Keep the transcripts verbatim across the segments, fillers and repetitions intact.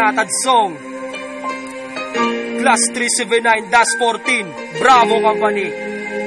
Manatad Song, Class three seventy-nine dash fourteen, Bravo Company.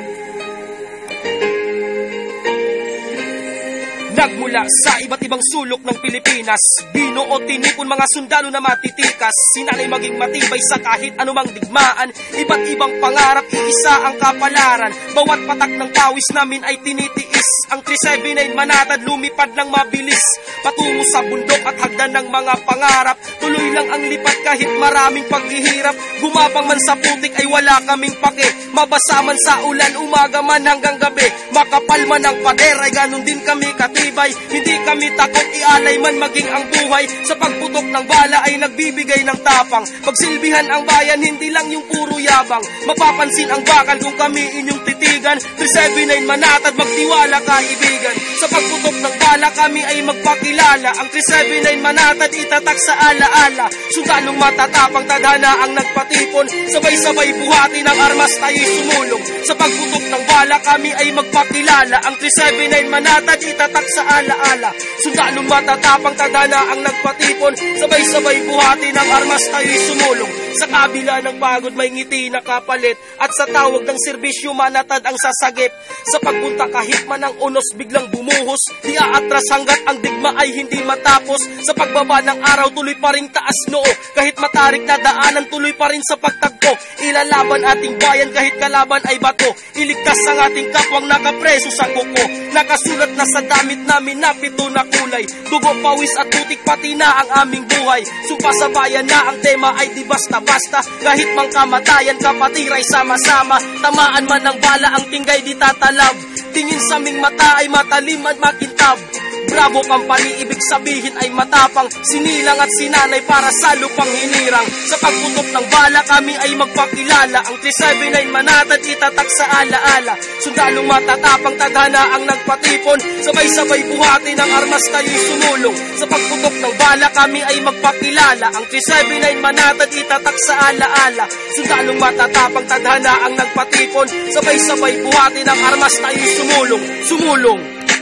Nagmula sa iba't ibang sulok ng Pilipinas, binuo tinipon mga sundalo na matitikas, sinanay maging matibay sa kahit anumang digmaan. Iba't ibang pangarap, iisa ang kapalaran, bawat patak ng pawis namin ay tinitiis. Ang three seventy-nine Manatad lumipad ng mabilis, patungo sa bundok at hagdan ng mga pangarap. Tuloy lang ang lipat kahit maraming paghihirap, gumapang man sa putik ay wala kaming pake. Mabasa man sa ulan, umaga man hanggang gabi, makapal man ang pader ay ganun din kami katibay. Hindi kami takot, ialay man maging ang buhay, sa pagputok ng bala ay nagbibigay ng tapang. Pagsilbihan ang bayan, hindi lang yung puro yabang, mapapansin ang bakal kung kami inyong titigan. Three seventy-nine Manatad, magtiwala kaibigan, sa pagputok ng bala kami ay magpakilala. Ang three seventy-nine Manatad itatak sa alaala, sundalong matatapang, tadhana ang nagpatipon, sabay-sabay buhati ng armas tayo'y sumulong. Sa pagputok ng bala kami ay magpakilala. Ang three seventy-nine Manatad itatak sa alaala, sundalong matatapang, tadhana ang nagpatipon, sabay-sabay buhati ng armas tayo'y sumulong. Sa kabila ng pagod may ngiti na kapalit, at sa tawag ng serbisyo Manatad ang sasagip. Sa pagpunta kahit man ang unos biglang bumuhos, di aatras hanggat ang digma ay hindi matapos. Sa pagbaba ng araw tuloy pa rin taas noo, kahit matarik na daanan tuloy pa rin sa pagtagpo. Ilalaban ating bayan kahit kalaban ay bato, iligtas ang ating kapwang nakapreso sa kuko. Nakasulat na sa damit namin na pito na kulay, dugo, pawis at putik pati na ang aming buhay. Sumpa sa bayan na ang tema ay di basta-basta, kahit mang kamatayan kapatiray sama-sama. Tamaan man ng bala ang tinggay di tatalab, tingin sa aming mata ay matalim at makintab. Bravo Company, ibig sabihin ay matapang, sinilang at sinanay para sa lupang hinirang. Sa pagputok ng bala kami ay magpakilala. Ang three seventy-nine Manatad itatak sa alaala, sundalong matatapang, tadhana ang nagpatipon, sabay-sabay buhati ng armas tayo'y sumulong. Sa pagputok ng bala kami ay magpakilala. Ang three seventy-nine Manatad itatak sa alaala, sundalong matatapang, tadhana ang nagpatipon, sabay-sabay buhati ng armas tayo'y sumulong. Sumulong.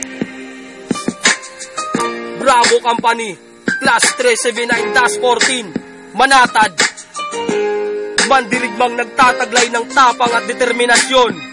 Bravo Company, Class three seventy-nine dash fourteen, Manatad. Mandirigmang nagtataglay ng tapang at determinasyon.